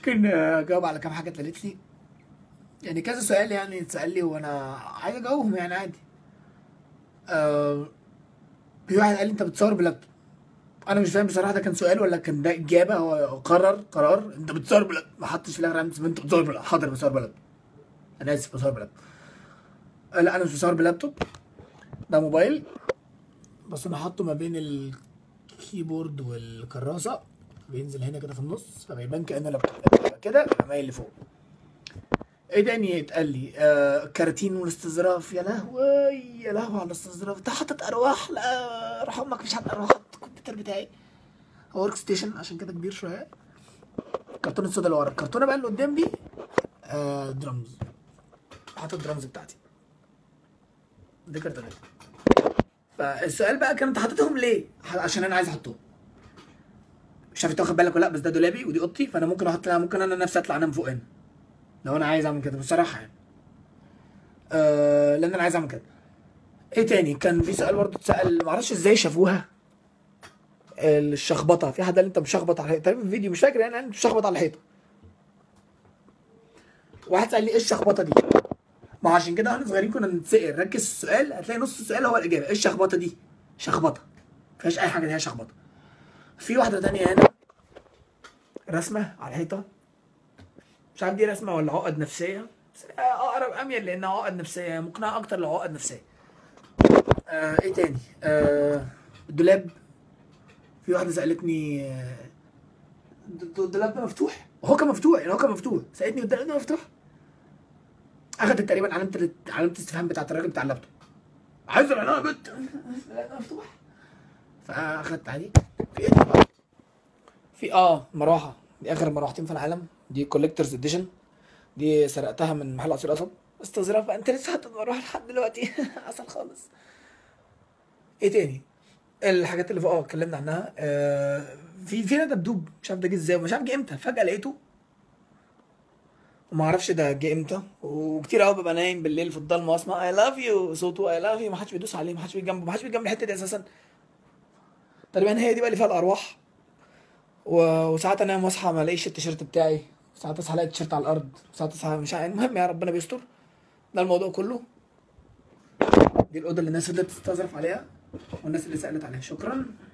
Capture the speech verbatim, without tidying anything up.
ممكن اجاوب على كام حاجه اتقالت لي، يعني كذا سؤال يعني اتسال لي وانا عايز اجاوبهم يعني عادي. آه في واحد قال لي انت بتصور بلابتوب. انا مش فاهم بصراحه ده كان سؤال ولا كان ده اجابه. هو قرر قرار انت بتصور بلابتوب، ما حطش في الاخر انت بتصور بلابتوب. حاضر بصور بلابتوب، انا اسف بصور بلابتوب. آه لا انا مش بصور بلابتوب، ده موبايل بس انا حاطه ما بين الكيبورد والكراسه، بينزل هنا كده في النص فبيبان كانه لابتوب كده، يبقى مايل لفوق. ايه تاني اتقال لي؟ آه كراتين والاستظراف. يا لهوي يا لهوي على الاستظراف، انت حاطط ارواح؟ لا روح امك، مش حاطط ارواح، حاطط الكمبيوتر بتاعي هو ورك ستيشن عشان كده كبير شويه. كرتون السودا اللي ورا، الكرتونه بقى اللي قدام دي آه درامز، حاطط الدرامز بتاعتي دي كرتونات. فالسؤال بقى كان انت حاططهم ليه؟ عشان انا عايز احطهم. مش عارف انت واخد بالك ولا لا، بس ده دولابي ودي اوضتي، فانا ممكن احط، ممكن انا نفسي اطلع انام فوق هنا لو انا عايز اعمل كده بصراحه يعني. آه لان انا عايز اعمل كده. ايه تاني؟ كان في سؤال برضه اتسال، معرفش ازاي شافوها، الشخبطه. في حد قال انت مشخبط على الحيطه تقريبا في فيديو، مش فاكر يعني، انت مشخبط على الحيطه. واحد سال لي ايه الشخبطه دي؟ ما عشان كده واحنا صغيرين كنا بنتسال، ركز في السؤال هتلاقي نص السؤال هو الاجابه. ايه الشخبطه دي؟ شخبطه، ما فيهاش اي حاجه، دي هي شخبطه. في واحده تانية هنا رسمه على الحيطه، مش عارف دي رسمه ولا عقد نفسيه، بس اقرب اميل لانها عقد نفسيه، مقنعه اكتر لو عقد نفسيه. آه ايه تاني؟ آه الدولاب. في واحده سالتني آه الدولاب ده مفتوح؟ وهو كان مفتوح يعني، هو كان مفتوح، سالتني الدولاب ده مفتوح؟ اخدت تقريبا علامه علامه الاستفهام بتاعت الراجل بتاع اللابتوب، عايز العنايه يا بت العنايه مفتوح، فاخدت عادي. في ايه بقى؟ في اه مروحه، دي اخر مروحتين في العالم، دي كوليكتورز اديشن، دي سرقتها من محل عصير قصب. استظراف بقى، انت لسه حاطط مروحه لحد دلوقتي عسل خالص. ايه تاني؟ الحاجات اللي فوق اه اتكلمنا عنها. آه في في دبدوب، مش عارف ده جه ازاي، مش عارف جه امتى، فجاه لقيته وما اعرفش ده جه امتى. وكتير قوي ببقى نايم بالليل في الضلمه واسمع اي لاف يو، صوته اي لاف يو، ما حدش بيدوس عليه، ما حدش بيجي جنبه، ما حدش بيجي جنب الحته دي اساسا. تقريبا هي دي بقى اللي فيها الارواح. و- وساعات انام واصحى ما الاقيش التيشيرت بتاعي، ساعات اصحى الاقي التيشيرت على الارض، ساعات اصحى مش عارف، المهم يا ربنا بيستر. ده الموضوع كله. دي الاوضه اللي الناس اللي بتستظرف عليها والناس اللي سالت عليها. شكرا.